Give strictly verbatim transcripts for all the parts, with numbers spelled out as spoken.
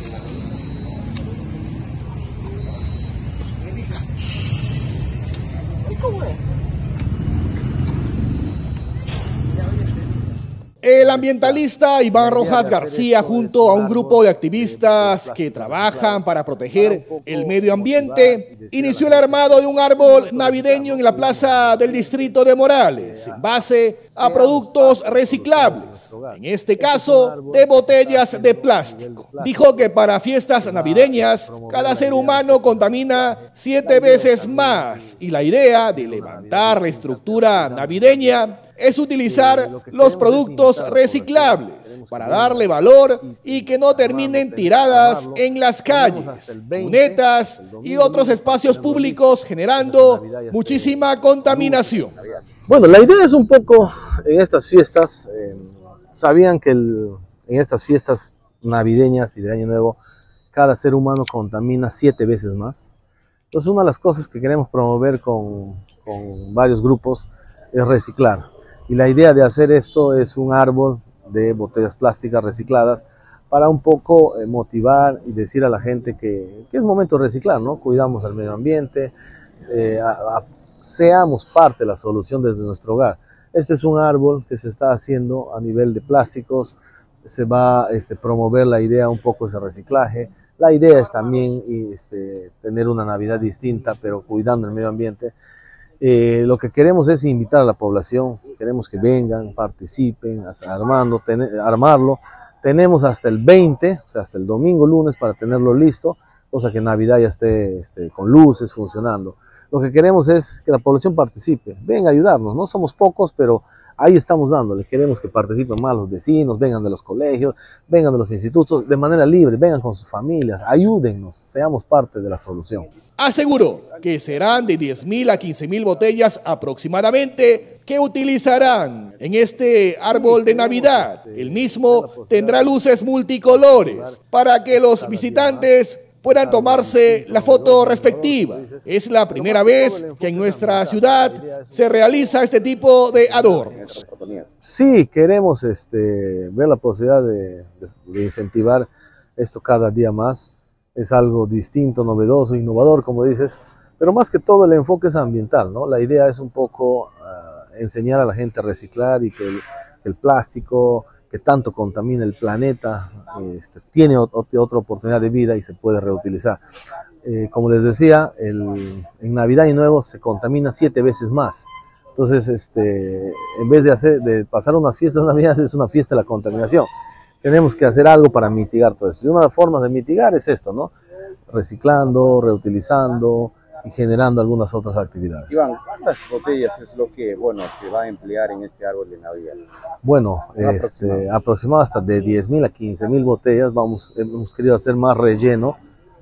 El ambientalista Iván Rojas García, junto a un grupo de activistas que trabajan para proteger el medio ambiente, inició el armado de un árbol navideño en la plaza del distrito de Morales, en base a productos reciclables, en este caso de botellas de plástico. Dijo que para fiestas navideñas, cada ser humano contamina siete veces más y la idea de levantar la estructura navideña es utilizar los productos reciclables para darle valor y que no terminen tiradas en las calles, cunetas y otros espacios públicos, generando muchísima contaminación. Bueno, la idea es un poco en estas fiestas, eh, sabían que el, en estas fiestas navideñas y de Año Nuevo, cada ser humano contamina siete veces más. Entonces, una de las cosas que queremos promover con, con varios grupos es reciclar. Y la idea de hacer esto es un árbol de botellas plásticas recicladas para un poco eh, motivar y decir a la gente que, que es momento de reciclar, ¿no? Cuidamos al medio ambiente, eh, a, a, seamos parte de la solución desde nuestro hogar. Este es un árbol que se está haciendo a nivel de plásticos, se va a este, promover la idea un poco de ese reciclaje. La idea es también este, tener una Navidad distinta, pero cuidando el medio ambiente. Eh, lo que queremos es invitar a la población, queremos que vengan, participen, armando, ten, armarlo. Tenemos hasta el veinte, o sea, hasta el domingo, lunes, para tenerlo listo, cosa que Navidad ya esté este, con luces, funcionando. Lo que queremos es que la población participe, venga a ayudarnos, no somos pocos, pero ahí estamos dándole. Queremos que participen más los vecinos, vengan de los colegios, vengan de los institutos, de manera libre, vengan con sus familias, ayúdennos, seamos parte de la solución. Aseguró que serán de diez mil a quince mil botellas aproximadamente que utilizarán en este árbol de Navidad. El mismo tendrá luces multicolores para que los visitantes puedan tomarse la foto respectiva. Es la primera vez que en nuestra ciudad se realiza este tipo de adornos. Sí, queremos este, ver la posibilidad de, de, de incentivar esto cada día más. Es algo distinto, novedoso, innovador, como dices, pero más que todo el enfoque es ambiental, ¿no? La idea es un poco uh, enseñar a la gente a reciclar y que el, que el plástico que tanto contamina el planeta, este, tiene otra oportunidad de vida y se puede reutilizar. Eh, como les decía, el, en Navidad y Nuevo se contamina siete veces más. Entonces, este, en vez de, hacer, de pasar unas fiestas navideñas, es una fiesta de la contaminación. Tenemos que hacer algo para mitigar todo eso. Y una de las formas de mitigar es esto, ¿no? Reciclando, reutilizando y generando algunas otras actividades. Iván, ¿cuántas botellas es lo que bueno, se va a emplear en este árbol de Navidad? Bueno, este, aproximado hasta de diez mil a quince mil botellas. Vamos, hemos querido hacer más relleno,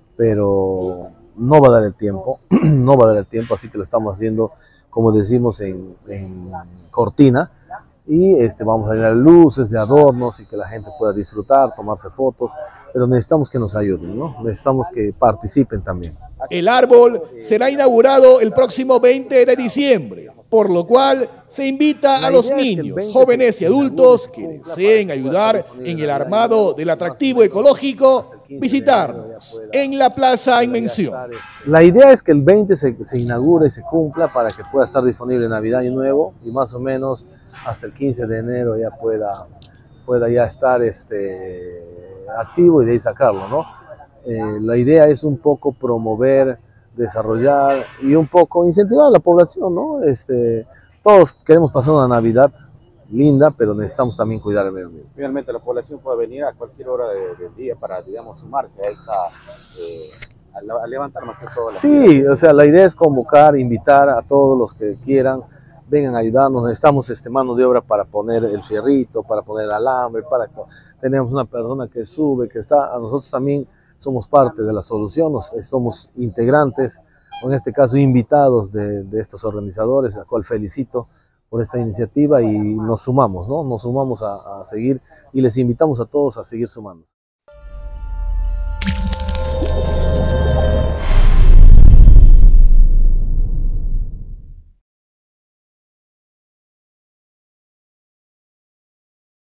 pero no va a dar el tiempo, no va a dar el tiempo, así que lo estamos haciendo, como decimos, en, en cortina. Y este, vamos a llenar luces de adornos y que la gente pueda disfrutar, tomarse fotos, pero necesitamos que nos ayuden, ¿no? Necesitamos que participen también. El árbol será inaugurado el próximo veinte de diciembre, por lo cual se invita a los niños, jóvenes y adultos que deseen ayudar en el armado del atractivo ecológico, visitarnos en la plaza en mención. La idea es que el veinte se, se inaugure y se cumpla para que pueda estar disponible en Navidad y Nuevo y más o menos hasta el quince de enero ya pueda, pueda ya estar este, activo y de ahí sacarlo, ¿no? Eh, la idea es un poco promover, desarrollar y un poco incentivar a la población, ¿no? Este, todos queremos pasar una Navidad linda, pero necesitamos también cuidar el medio ambiente. Finalmente, la población puede venir a cualquier hora de, del día para, digamos, sumarse a esta, eh, a, a levantar más que todo la Sí, vida. O sea, la idea es convocar, invitar a todos los que quieran, vengan a ayudarnos. Necesitamos este, mano de obra para poner el fierrito, para poner el alambre, para tenemos una persona que sube, que está, a nosotros también somos parte de la solución, nos, somos integrantes, o en este caso invitados de, de estos organizadores, a cual felicito por esta iniciativa y nos sumamos, ¿no? Nos sumamos a, a seguir y les invitamos a todos a seguir sumando.